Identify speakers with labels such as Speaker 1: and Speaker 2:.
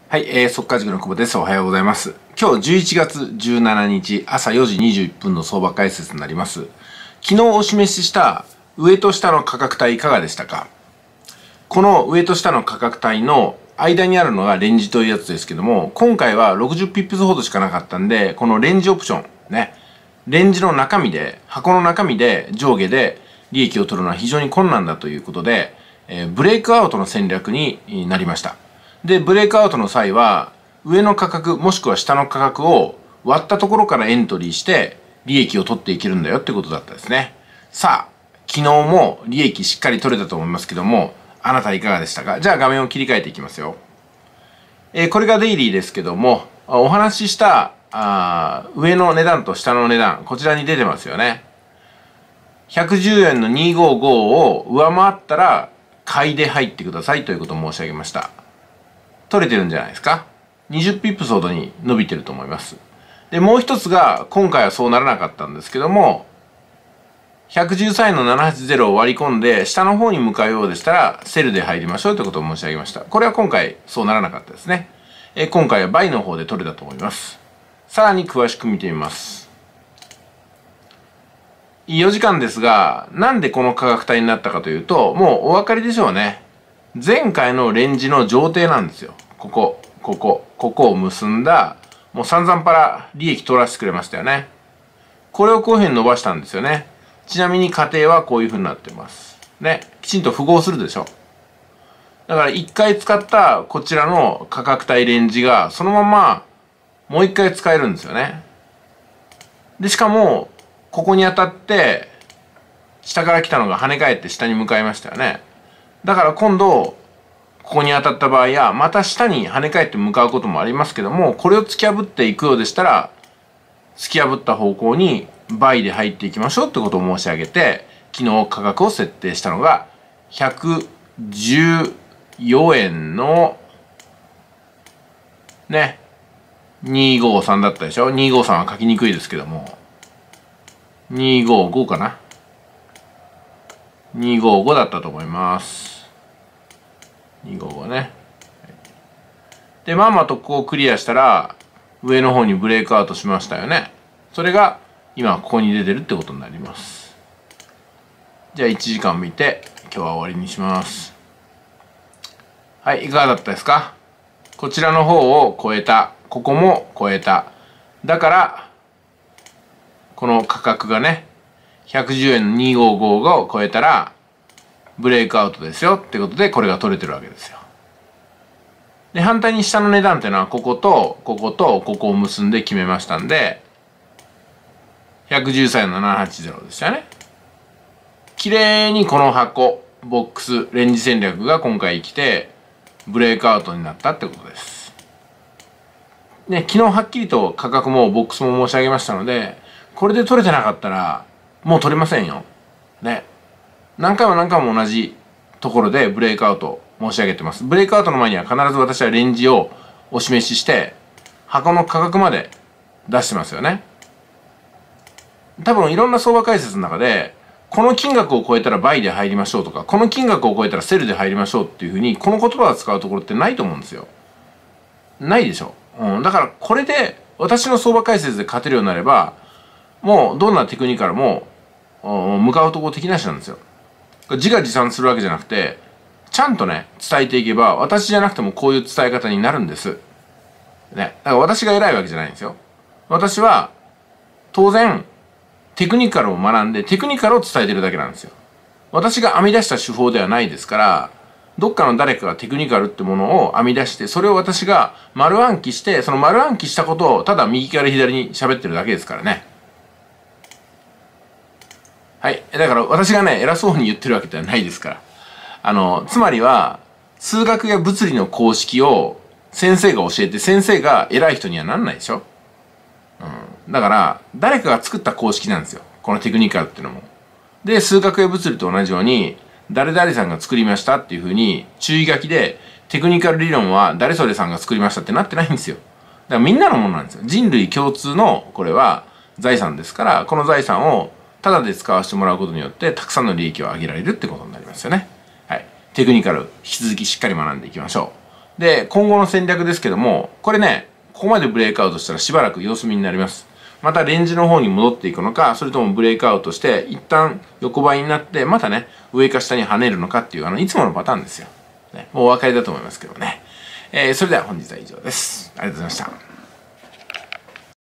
Speaker 1: はい、速稼塾の久保です。おはようございます。今日11月17日朝4時21分の相場解説になります。昨日お示しした上と下の価格帯いかがでしたか？この上と下の価格帯の間にあるのがレンジというやつですけども、今回は60ピップスほどしかなかったんで、このレンジオプションね、レンジの中身で、箱の中身で上下で利益を取るのは非常に困難だということで、ブレイクアウトの戦略になりました。で、ブレイクアウトの際は、上の価格もしくは下の価格を割ったところからエントリーして利益を取っていけるんだよってことだったですね。さあ、昨日も利益しっかり取れたと思いますけども、あなたいかがでしたか？じゃあ画面を切り替えていきますよ。これがデイリーですけども、お話しした上の値段と下の値段、こちらに出てますよね。110円の255を上回ったら買いで入ってくださいということを申し上げました。取れてるんじゃないですか。20ピップスほどに伸びてると思います。で、もう一つが、今回はそうならなかったんですけども、113円の780を割り込んで、下の方に向かうようでしたら、セルで入りましょうということを申し上げました。これは今回、そうならなかったですね。今回はバイの方で取れたと思います。さらに詳しく見てみます。4時間ですが、なんでこの価格帯になったかというと、もうお分かりでしょうね。前回のレンジの上底なんですよ。ここを結んだ、もう散々パラ利益取らせてくれましたよね。これをこういうふうに伸ばしたんですよね。ちなみに過程はこういうふうになってます。ね。きちんと符合するでしょ。だから一回使ったこちらの価格帯レンジがそのままもう一回使えるんですよね。で、しかも、ここに当たって、下から来たのが跳ね返って下に向かいましたよね。だから今度、ここに当たった場合や、また下に跳ね返って向かうこともありますけども、これを突き破っていくようでしたら、突き破った方向に倍で入っていきましょうってことを申し上げて、昨日価格を設定したのが、114円の、ね、253だったでしょ？ 253 は書きにくいですけども、255かな？ 255 だったと思います。255ね。で、まんまとここをクリアしたら、上の方にブレイクアウトしましたよね。それが、今ここに出てるってことになります。じゃあ1時間見て、今日は終わりにします。はい、いかがだったですか？こちらの方を超えた。ここも超えた。だから、この価格がね、110円の255を超えたら、ブレイクアウトですよってことで、これが取れてるわけですよ。で、反対に下の値段っていうのは、こことこことここを結んで決めましたんで、113円の780ですよね。綺麗にこの箱、ボックス、レンジ戦略が今回来て、ブレイクアウトになったってことです。ね、昨日はっきりと価格もボックスも申し上げましたので、これで取れてなかったら、もう取れませんよ。ね。何回も同じところでブレイクアウト申し上げてます。ブレイクアウトの前には必ず私はレンジをお示しして、箱の価格まで出してますよね。多分いろんな相場解説の中で、この金額を超えたらバイで入りましょうとか、この金額を超えたらセルで入りましょうっていうふうに、この言葉を使うところってないと思うんですよ。ないでしょ。だからこれで私の相場解説で勝てるようになれば、もうどんなテクニカルも向かうところ敵なしなんですよ。自画自賛するわけじゃなくて、ちゃんとね、伝えていけば、私じゃなくてもこういう伝え方になるんです。ね。だから私が偉いわけじゃないんですよ。私は、当然、テクニカルを学んで、テクニカルを伝えてるだけなんですよ。私が編み出した手法ではないですから、どっかの誰かがテクニカルってものを編み出して、それを私が丸暗記して、その丸暗記したことをただ右から左に喋ってるだけですからね。はい。だから私がね、偉そうに言ってるわけではないですから。つまりは、数学や物理の公式を先生が教えて、先生が偉い人にはなんないでしょ？だから、誰かが作った公式なんですよ。このテクニカルっていうのも。で、数学や物理と同じように、誰々さんが作りましたっていうふうに、注意書きで、テクニカル理論は誰それさんが作りましたってなってないんですよ。だからみんなのものなんですよ。人類共通の、これは財産ですから、この財産をタダで使わせてもらうことによって、たくさんの利益を上げられるってことになりますよね。はい。テクニカル、引き続きしっかり学んでいきましょう。 で、今後の戦略ですけども、これね、ここまでブレイクアウトしたらしばらく様子見になります。またレンジの方に戻っていくのか、それともブレイクアウトして、一旦横ばいになって、またね、上か下に跳ねるのかっていう、いつものパターンですよ。ね、もうお分かりだと思いますけどね。それでは本日は以上です。ありがとうございました。